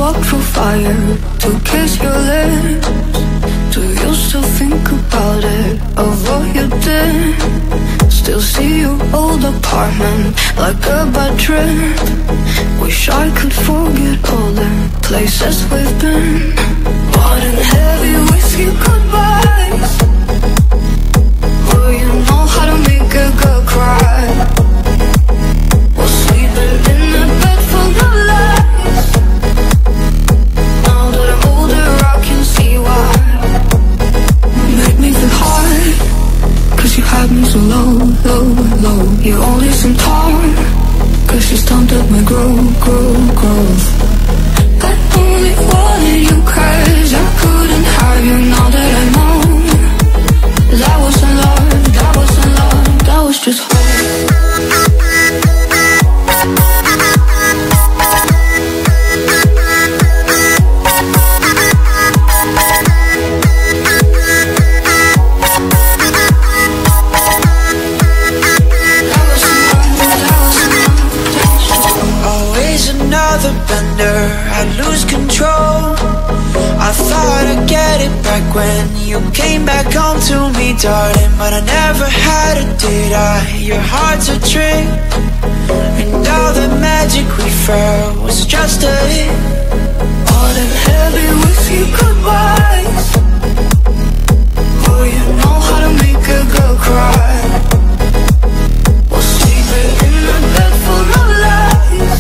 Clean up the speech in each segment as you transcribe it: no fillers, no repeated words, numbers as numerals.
walk through fire to kiss your lips. Do you still think about it, of what you did? Still see your old apartment like a bad trip. Wish I could forget all the places we've been. Hot and heavy whiskey goodbyes. Oh, you know how to make a girl cry. We're sleeping in a bed full of lies. Now that I'm older I can see why. Make me feel high, cause you had me so low, low, low. You only seem tall, cause you stunted my growth. I only wanted you cause I couldn't have you. Now that I know that wasn't love, that wasn't love, that was just hope. I lose control. I thought I'd get it back when you came back home to me, darling, but I never had it, did I? Your heart's a trick, and all the magic we felt was just a hit. Hot and heavy whiskey goodbyes. Oh, you know how to make a girl cry. We're sleeping in a bed full of lies.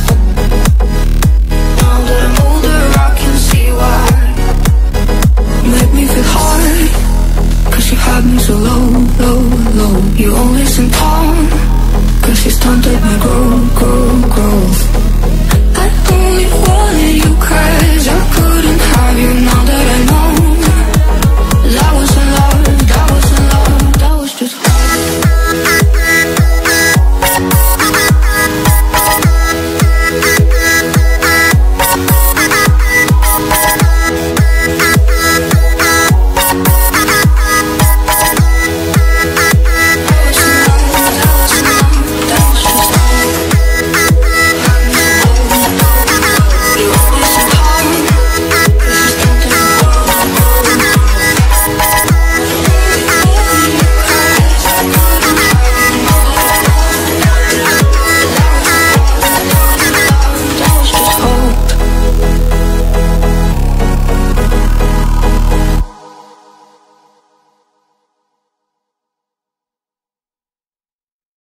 Make me feel high, cause you had me so low, low, low. You only seem tall,